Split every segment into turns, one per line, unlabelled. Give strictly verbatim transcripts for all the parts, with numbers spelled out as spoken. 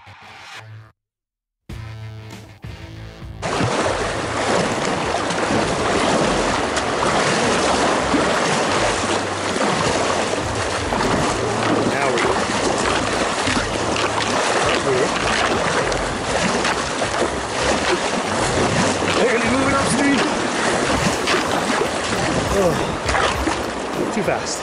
Too fast.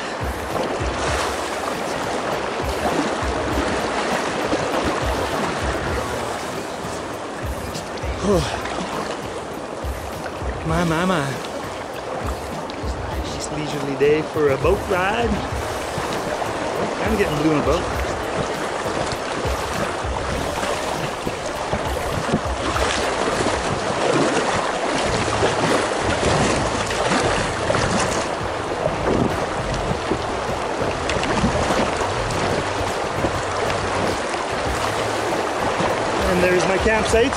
Come on, come on. Just leisurely day for a boat ride. Oh, I'm getting blue in a boat. And there's my campsite.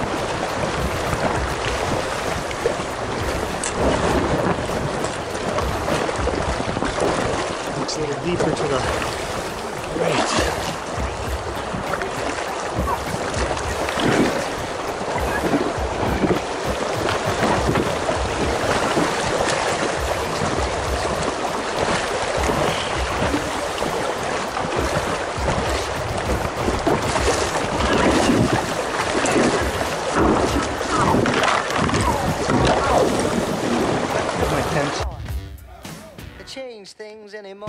Looks a little deeper to the right.
Change things anymore.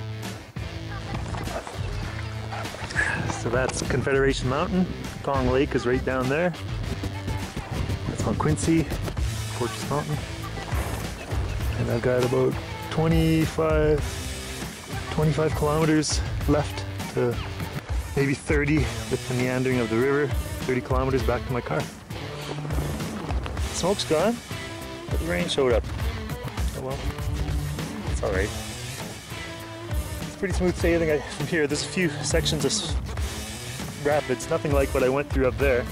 So that's Confederation Mountain. Gong Lake is right down there. That's Mount Quincy, Fortress Mountain. And I've got about twenty-five, twenty-five kilometers left to maybe thirty with the meandering of the river. thirty kilometers back to my car. Smoke's gone, but the rain showed up. Oh well. It's alright. It's pretty smooth sailing I, from here. There's a few sections of rapids, nothing like what I went through up there.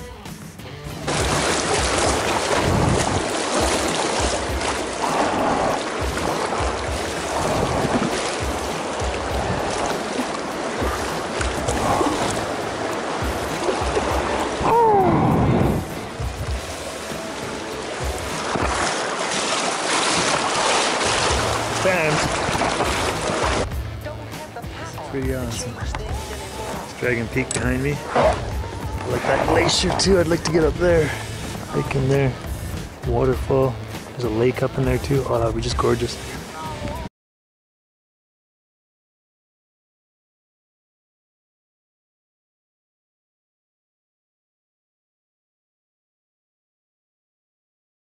Pretty awesome. It's Dragon Peak behind me. I like that glacier too. I'd like to get up there. Hike in there. Waterfall. There's a lake up in there too. Oh, that would be just gorgeous.